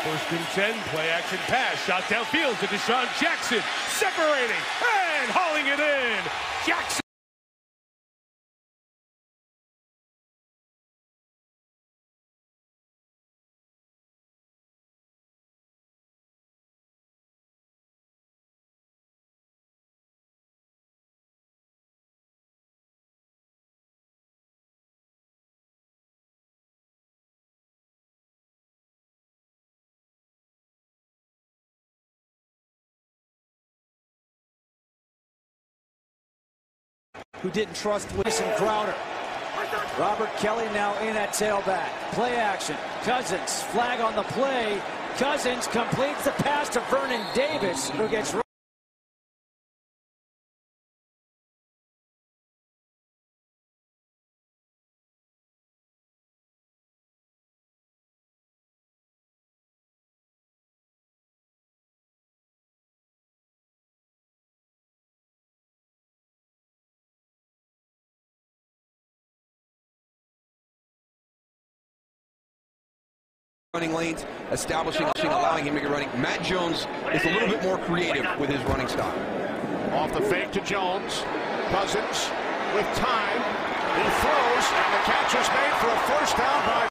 First and 10, play action pass, shot downfield to Deshaun Jackson, separating and hauling it in. Jackson. Who didn't trust Wilson Crowder. Robert Kelly now in at tailback. Play action. Cousins, flag on the play. Cousins completes the pass to Vernon Davis, who gets running lanes, allowing him to get running. Matt Jones is a little bit more creative with his running style. Off the fake to Jones. Cousins with time. He throws, and the catch is made for a first down by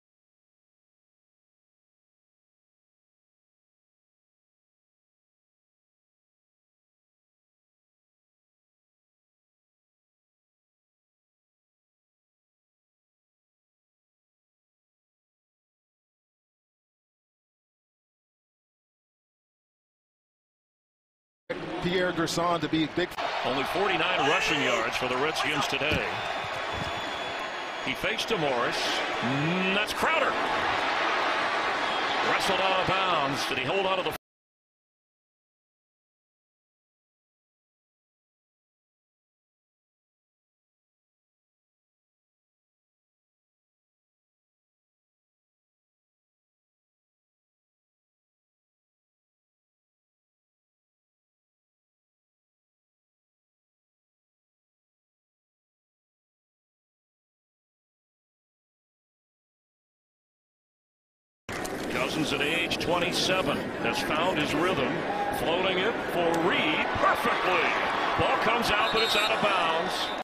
Pierre Garçon to be big. Only 49 rushing yards for the Redskins today. He fakes to Morris. That's Crowder. Wrestled out of bounds. Did he hold on to the Cousins at age 27 has found his rhythm, floating it for Reed perfectly. Ball comes out, but it's out of bounds.